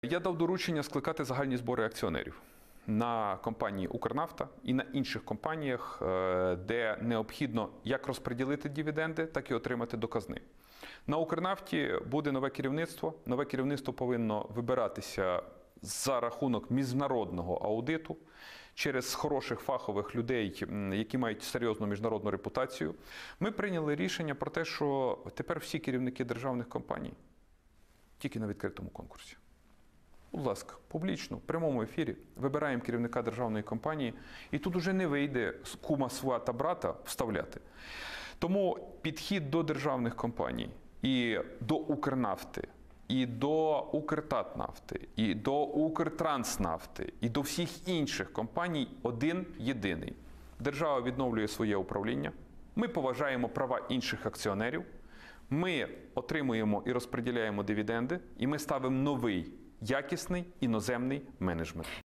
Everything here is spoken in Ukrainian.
Я дав доручення скликати загальні збори акціонерів на компанії «Укрнафта» і на інших компаніях, де необхідно як розподілити дивіденди, так і отримати до казни. На «Укрнафті» буде нове керівництво. Нове керівництво повинно вибиратися за рахунок міжнародного аудиту, через хороших фахових людей, які мають серйозну міжнародну репутацію. Ми прийняли рішення про те, що тепер всі керівники державних компаній тільки на відкритому конкурсі. Будь ласка, публічно, в прямому ефірі вибираємо керівника державної компанії, і тут уже не вийде з кума, свата, брата вставляти. Тому підхід до державних компаній і до «Укрнафти», і до «Укртатнафти», і до «Укртранснафти», і до всіх інших компаній один єдиний. Держава відновлює своє управління, ми поважаємо права інших акціонерів, ми отримуємо і розподіляємо дивіденди, і ми ставимо новий, якісний іноземний менеджмент.